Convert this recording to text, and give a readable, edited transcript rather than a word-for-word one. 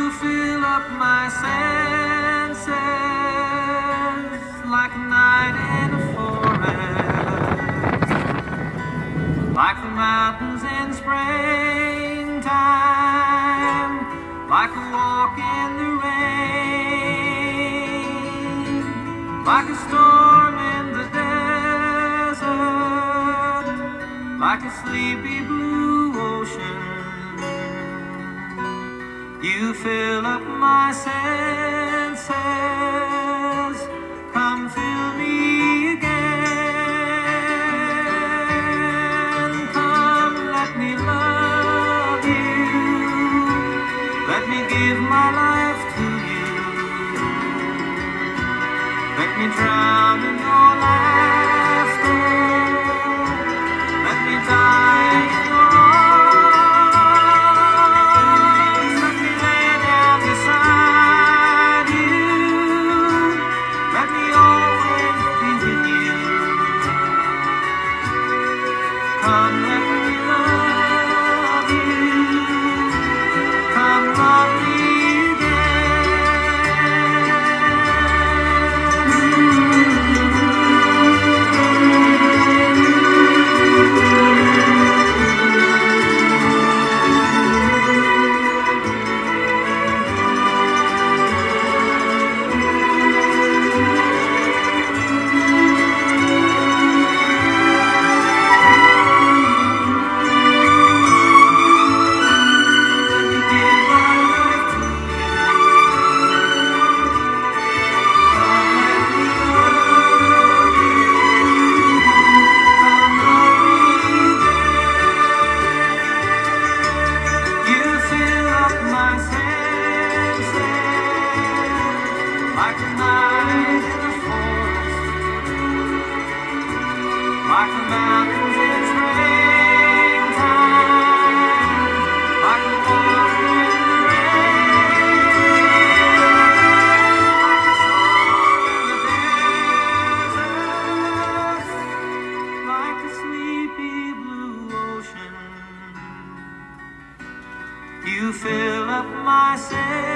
fill up my senses like a night in a forest, like the mountains in springtime, like a walk in the rain, like a storm in the desert, like a sleepy blue ocean. You fill up my senses, come fill me again. Come, let me love you, let me give my life to you, let me drown in your laughter, let me die in your arms, let me lay down beside you, let me always be with you. Come, let me love you, come love me like a night in the forest, like the mountains in springtime, like a walk in the rain, like a storm in the desert, like a sleepy blue ocean. You fill up my senses.